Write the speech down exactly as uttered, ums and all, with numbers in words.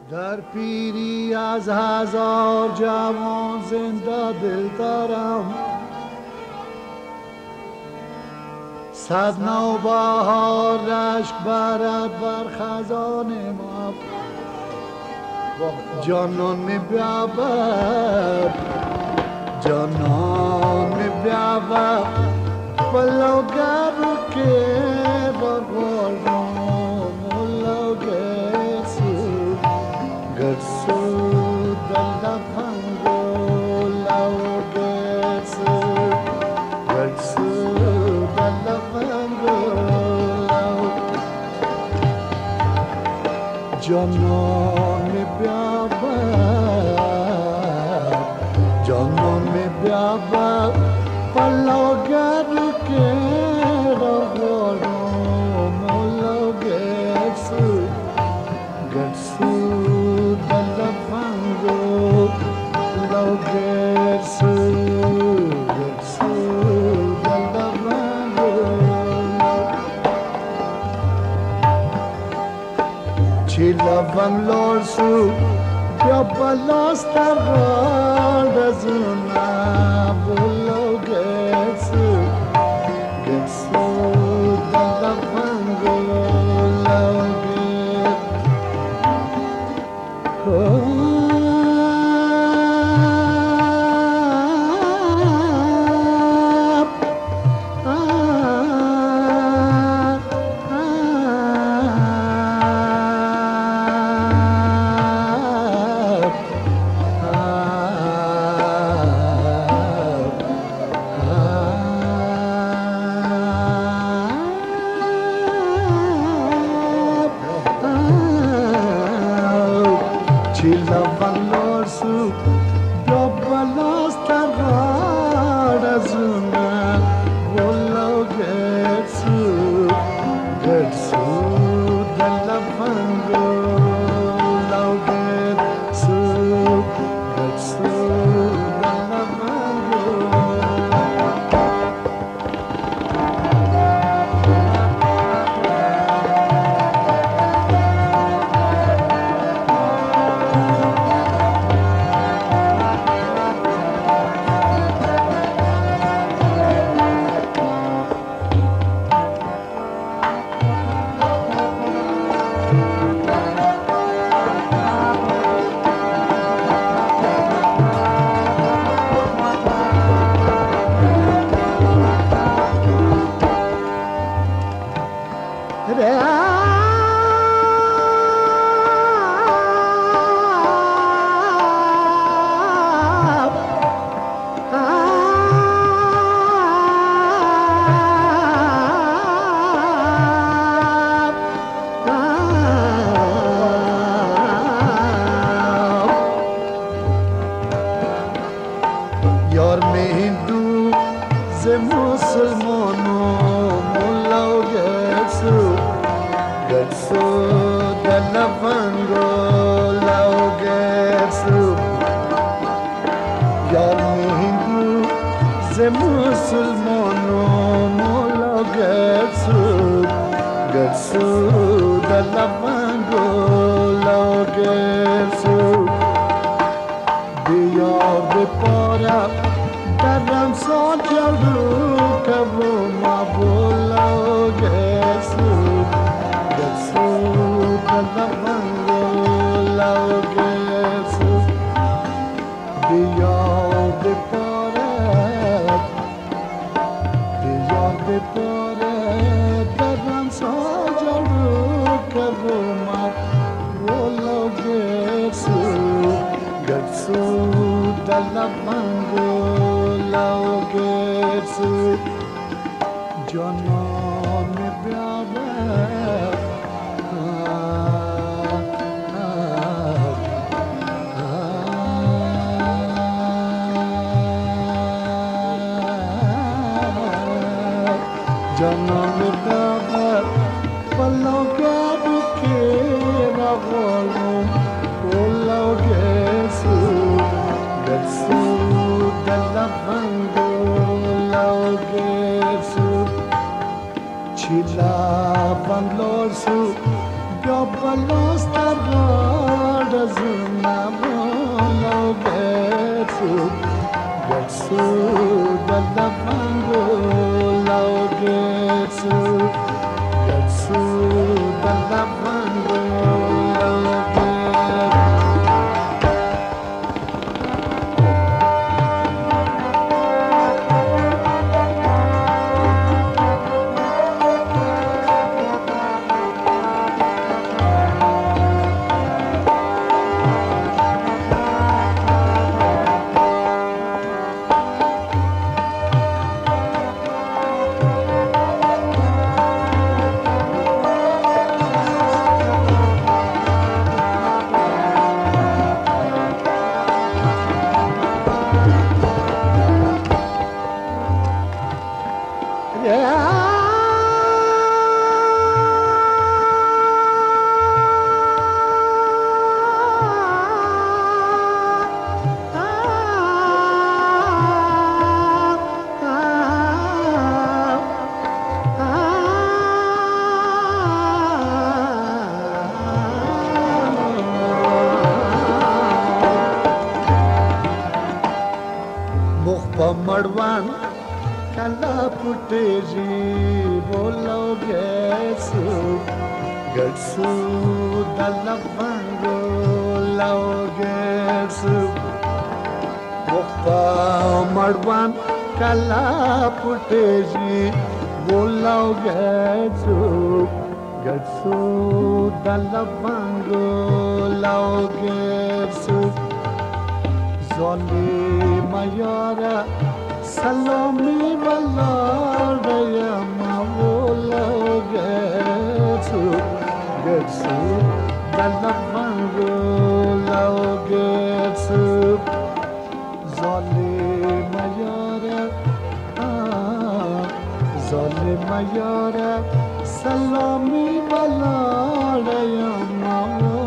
در پیری از هزار جوان زنده دل دارم، صد نوبهار رشک برد بر خزان ما. جانان می بیابد، جانان می بیابد پلو گرو که بگردم ملو گرسو گرسو دل پنگو لو گرسو گرسو دل پنگو لو جانان می بیابد، جانان می بیابد پلو گرو که بگردم ملو گرسو گرسو دل پنگو لو گرسو گرسو دل پنگو چی لبم لرسو بیا بلاست در رزونه بلو گرسو گرسو دل پنگو لو گرسو Chilla valor su dobbalas tarada zuna vollo getsu getsu dalla fango lo getsu getsu dalla fango یار میں ہندو سے مسلمانوں ملاو گرسو گرسو دل پنگو لاو گرسو یار میں ہندو سے مسلمانوں ملاو گرسو گرسو دل پنگو لاو گرسو دیار بپارا درم ساجا رو کبو ما بولاو گرسو گرسو دل پنگو لاو گرسو دیار بپارا دیار بپارا درم ساجا رو کبو ما بولاو گرسو گرسو دل پنگو لاو گرسو جانان می بیابد جانان می بیابد پلو گرو که بگردم لاو گرسو گرسو دل پنگو لاو گرسو چیلا بنگلور سو بیا بلاس در zuna bolo getsu getsu dalavango lao getsu getsu dalavango lao getsu. Madwan kala puteji bolo getsu getsu dalavango lao getsu Mokpa madwan kala puteji bolo getsu getsu dalavango lao getsu Zoli mayara Salami valaraya mavola getsu getsu dalavango lao getsu Zoli mayara ah Zoli mayara Salami valaraya mavola